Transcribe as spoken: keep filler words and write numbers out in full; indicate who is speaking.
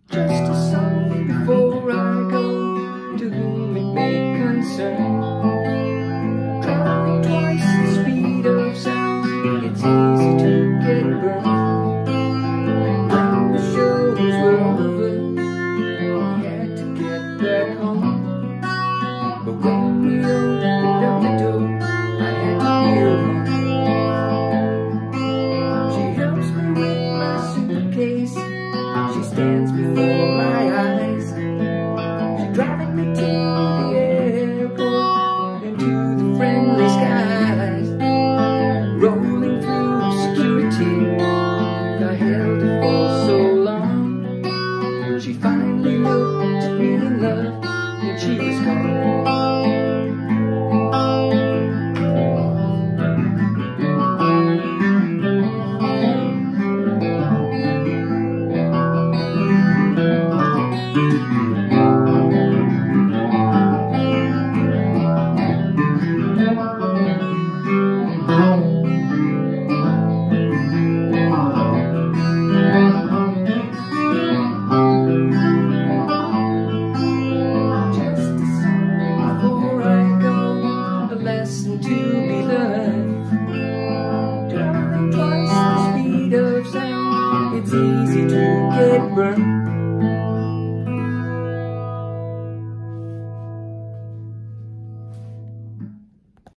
Speaker 1: Just a song before I go, to whom it may concern. Traveling twice the speed of sound, it's easy to get burned. When the shows were over, we had to get back home. But when we opened up the door, I had to be alone. She helps me with my suitcase, she stands before my eyes. She's driving me to the airport and to the friendly skies. Rolling through security, I held her for so long. She finally looked at me in love, and she was gone. Lesson to be learned. Traveling twice the speed of sound, it's easy to get burned.